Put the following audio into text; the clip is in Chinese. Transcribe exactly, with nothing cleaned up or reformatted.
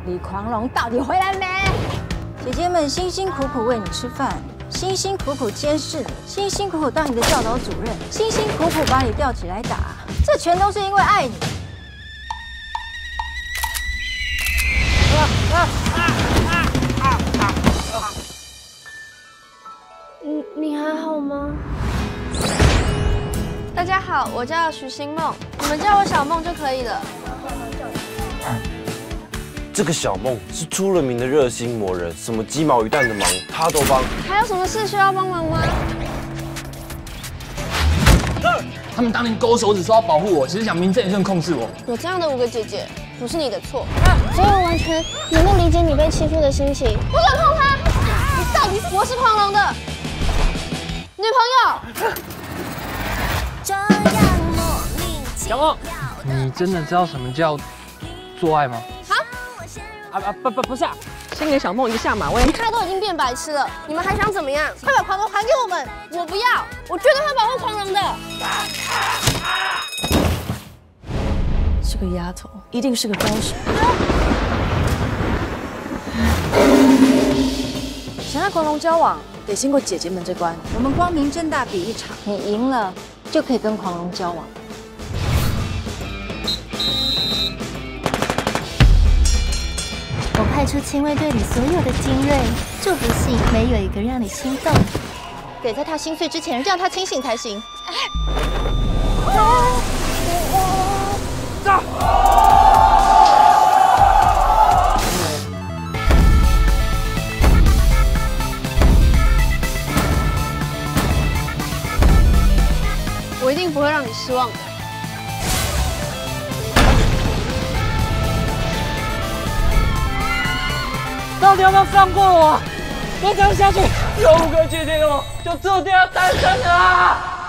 李狂龙到底回来没？姐姐们辛辛苦苦喂你吃饭，辛辛苦苦监视你，辛辛苦苦当你的教导主任，辛辛苦苦把你吊起来打，这全都是因为爱你。啊啊啊啊啊啊！ 你你还好吗？大家好，我叫徐星梦，你们叫我小梦就可以了。 这个小梦是出了名的热心魔人，什么鸡毛鱼蛋的忙他都帮。 还有什么事需要帮忙吗？ 他们当年勾手指说要保护我，只是想名正言顺控制我。 有这样的五个姐姐，不是你的错。所以我完全能够理解你被欺负的心情。不准碰她！你到底是我是狂龙的女朋友。 小梦，你真的知道什么叫做爱吗？啊啊不不不是啊！ 先给小梦一个下马威。 他都已经变白痴了，你们还想怎么样？快把狂龙还给我们！我不要，我绝对会保护狂龙的。 这个丫头一定是个高手。想和狂龙交往，得先过姐姐们这关。 我们光明正大比一场，你赢了就可以跟狂龙交往。 我派出亲卫队里所有的精锐，就不信没有一个让你心动。 得在他心碎之前让他清醒才行。 走！ 我一定不会让你失望的。 到底要不要放过我？再这样下去，有五个姐姐的我就注定要单身了啊！